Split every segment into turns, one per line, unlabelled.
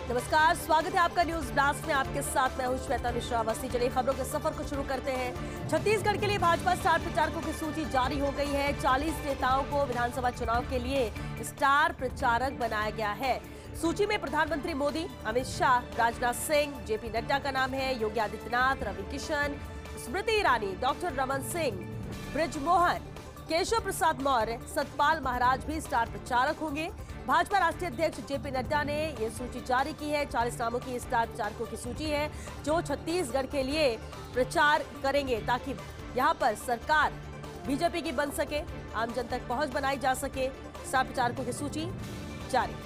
नमस्कार, स्वागत है आपका न्यूज ब्लास्ट में। आपके साथ मैं हूं श्वेता मिश्रा। बस्ती चलिए खबरों के सफर को शुरू करते हैं। छत्तीसगढ़ के लिए भाजपा स्टार प्रचारकों की सूची जारी हो गई है। 40 नेताओं को विधानसभा चुनाव के लिए स्टार प्रचारक बनाया गया है। सूची में प्रधानमंत्री मोदी, अमित शाह, राजनाथ सिंह, जेपी नड्डा का नाम है, योगी आदित्यनाथ, रवि किशन, स्मृति ईरानी, डॉक्टर रमन सिंह, ब्रिजमोहन, केशव प्रसाद मौर्य, सतपाल महाराज भी स्टार प्रचारक होंगे। भाजपा राष्ट्रीय अध्यक्ष जेपी नड्डा ने यह सूची जारी की है। 40 नामों की स्टार प्रचारकों की सूची है जो छत्तीसगढ़ के लिए प्रचार करेंगे ताकि यहां पर सरकार बीजेपी की बन सके, आम जन तक पहुंच बनाई जा सके। स्टार प्रचारकों की सूची जारी।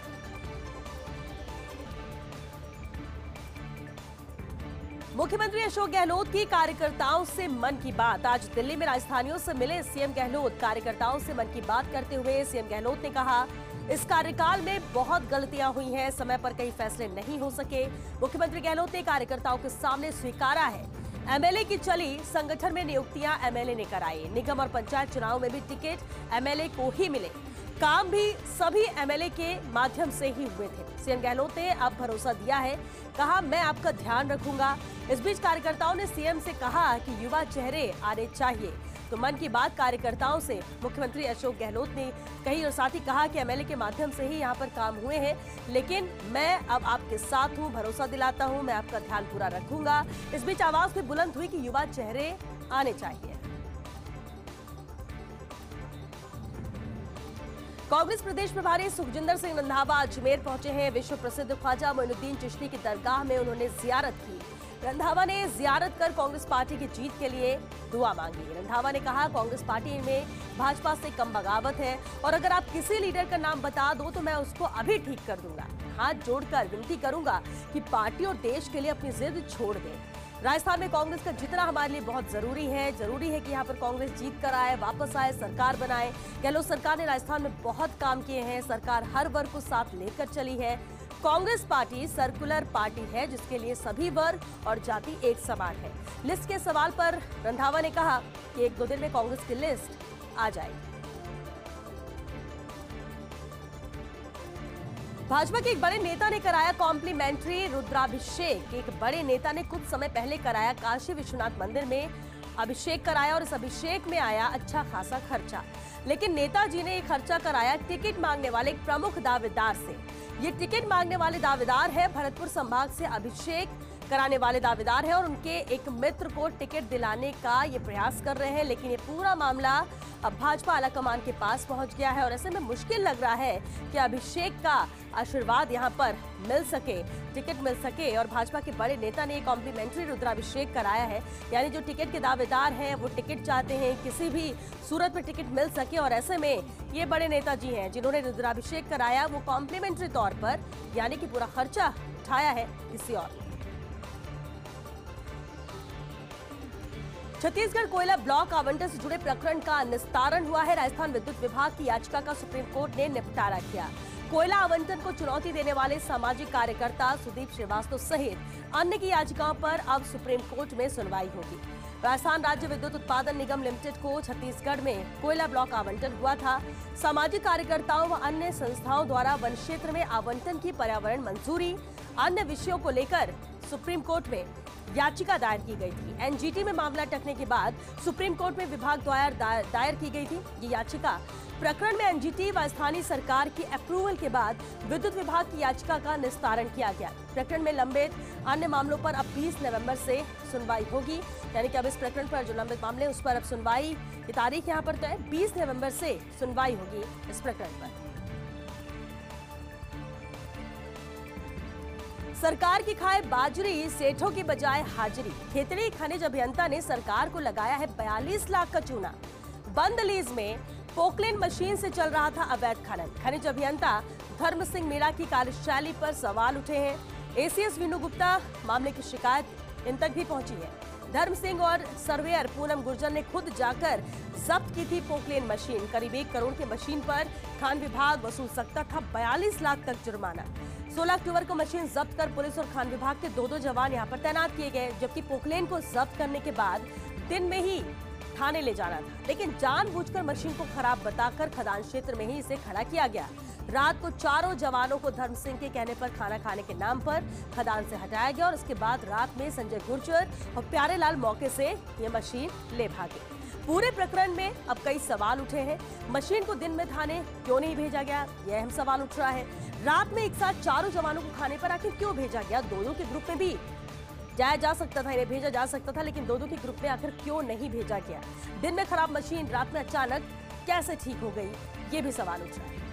मुख्यमंत्री अशोक गहलोत की कार्यकर्ताओं से मन की बात। आज दिल्ली में राजधानियों से मिले सीएम गहलोत। कार्यकर्ताओं से मन की बात करते हुए सीएम गहलोत ने कहा, इस कार्यकाल में बहुत गलतियां हुई हैं, समय पर कई फैसले नहीं हो सके। मुख्यमंत्री गहलोत ने कार्यकर्ताओं के सामने स्वीकारा है, एमएलए की चली, संगठन में नियुक्तियां एमएलए ने कराई। निगम और पंचायत चुनाव में भी टिकट एमएलए को ही मिले, काम भी सभी एमएलए के माध्यम से ही हुए थे। सीएम गहलोत ने अब भरोसा दिया है, कहा मैं आपका ध्यान रखूंगा। इस बीच कार्यकर्ताओं ने सीएम से कहा कि युवा चेहरे आने चाहिए। तो मन की बात कार्यकर्ताओं से मुख्यमंत्री अशोक गहलोत ने कही और साथ ही कहा कि एमएलए के माध्यम से ही यहां पर काम हुए हैं, लेकिन मैं अब आपके साथ हूं, भरोसा दिलाता हूं, मैं आपका ध्यान पूरा रखूंगा। इस बीच आवाज भी बुलंद हुई कि युवा चेहरे आने चाहिए। कांग्रेस प्रदेश प्रभारी सुखजिंदर सिंह रंधावा अजमेर पहुंचे हैं। विश्व प्रसिद्ध ख्वाजा मोइनुद्दीन चिश्ती की दरगाह में उन्होंने जियारत की। रंधावा ने जियारत कर कांग्रेस पार्टी की जीत के लिए दुआ मांगी। रंधावा ने कहा, कांग्रेस पार्टी में भाजपा से कम बगावत है और अगर आप किसी लीडर का नाम बता दो तो मैं उसको अभी ठीक कर दूंगा। हाथ जोड़कर विनती करूंगा कि पार्टी और देश के लिए अपनी जिद छोड़ दें। राजस्थान में कांग्रेस का जीतना हमारे लिए बहुत जरूरी है कि यहाँ पर कांग्रेस जीत कर आए, वापस आए, सरकार बनाए। गहलोत सरकार ने राजस्थान में बहुत काम किए हैं, सरकार हर वर्ग को साथ लेकर चली है। कांग्रेस पार्टी सर्कुलर पार्टी है जिसके लिए सभी वर्ग और जाति एक समान है। लिस्ट के सवाल पर रंधावा ने कहा कि 1-2 दिन में कांग्रेस की लिस्ट आ जाएगी। भाजपा के एक बड़े नेता ने कराया कॉम्प्लीमेंट्री रुद्राभिषेक। एक बड़े नेता ने कुछ समय पहले कराया काशी विश्वनाथ मंदिर में अभिषेक कराया और इस अभिषेक में आया अच्छा खासा खर्चा। लेकिन नेताजी ने ये खर्चा कराया टिकट मांगने वाले एक प्रमुख दावेदार से। ये टिकट मांगने वाले दावेदार है भरतपुर संभाग से अभिषेक कराने वाले दावेदार हैं और उनके एक मित्र को टिकट दिलाने का ये प्रयास कर रहे हैं। लेकिन ये पूरा मामला अब भाजपा आलाकमान के पास पहुंच गया है और ऐसे में मुश्किल लग रहा है कि अभिषेक का आशीर्वाद यहां पर मिल सके, टिकट मिल सके। और भाजपा के बड़े नेता ने कॉम्प्लीमेंट्री रुद्राभिषेक कराया है, यानी जो टिकट के दावेदार हैं वो टिकट चाहते हैं किसी भी सूरत में टिकट मिल सके। और ऐसे में ये बड़े नेताजी हैं जिन्होंने रुद्राभिषेक कराया, वो कॉम्प्लीमेंट्री तौर पर यानी कि पूरा खर्चा उठाया है किसी और। छत्तीसगढ़ कोयला ब्लॉक आवंटन से जुड़े प्रकरण का निस्तारण हुआ है। राजस्थान विद्युत विभाग की याचिका का सुप्रीम कोर्ट ने निपटारा किया। कोयला आवंटन को चुनौती देने वाले सामाजिक कार्यकर्ता सुदीप श्रीवास्तव सहित अन्य की याचिकाओं पर अब सुप्रीम कोर्ट में सुनवाई होगी। राजस्थान राज्य विद्युत उत्पादन निगम लिमिटेड को छत्तीसगढ़ में कोयला ब्लॉक आवंटन हुआ था। सामाजिक कार्यकर्ताओं व अन्य संस्थाओं द्वारा वन क्षेत्र में आवंटन की पर्यावरण मंजूरी, अन्य विषयों को लेकर सुप्रीम कोर्ट में याचिका दायर की गई थी। एनजीटी में मामला अटकने के बाद सुप्रीम कोर्ट में विभाग द्वारा दायर की गई थी ये याचिका। प्रकरण में एनजीटी व स्थानीय सरकार की अप्रूवल के बाद विद्युत विभाग की याचिका का निस्तारण किया गया। प्रकरण में लंबित अन्य मामलों पर अब 20 नवंबर से सुनवाई होगी, यानी कि अब इस प्रकरण पर जो लंबित मामले उस पर अब सुनवाई की तारीख यहाँ पर तय 20 नवंबर से सुनवाई होगी इस प्रकरण पर। सरकार की खाए बाजरी, सेठों की बजाय हाजिरी। खेतड़ी खनिज अभियंता ने सरकार को लगाया है 42 लाख का चूना। बंद लीज में पोकलेन मशीन से चल रहा था अवैध खनन। खनिज अभियंता धर्म सिंह मीणा की कार्यशैली पर सवाल उठे हैं। एसीएस विनू गुप्ता मामले की शिकायत इन तक भी पहुंची है। धर्म सिंह और सर्वेयर पूनम गुर्जर ने खुद जाकर जब्त की थी पोकलेन मशीन। करीब 1 करोड़ की मशीन पर खान विभाग वसूल सकता था 42 लाख तक जुर्माना। 16 अक्टूबर को मशीन जब्त कर पुलिस और खान विभाग के 2-2 जवान यहां पर तैनात किए गए, जबकि पोकलेन को जब्त करने के बाद दिन में ही थाने ले जाना था, लेकिन जानबूझकर मशीन को खराब बताकर खदान क्षेत्र में ही इसे खड़ा किया गया। रात को चारों जवानों को धर्म सिंह के कहने पर खाना खाने के नाम पर खदान से हटाया गया और इसके बाद रात में संजय गुर्जर और प्यारेलाल मौके से ये मशीन ले भागे। पूरे प्रकरण में अब कई सवाल उठे हैं। मशीन को दिन में थाने क्यों नहीं भेजा गया, यह अहम सवाल उठ रहा है। रात में एक साथ चारों जवानों को खाने पर आखिर क्यों भेजा गया? दो के ग्रुप में भी जाया जा सकता था, इन्हें भेजा जा सकता था, लेकिन दो के ग्रुप में आखिर क्यों नहीं भेजा गया? दिन में खराब मशीन रात में अचानक कैसे ठीक हो गई, ये भी सवाल उठ रहा है।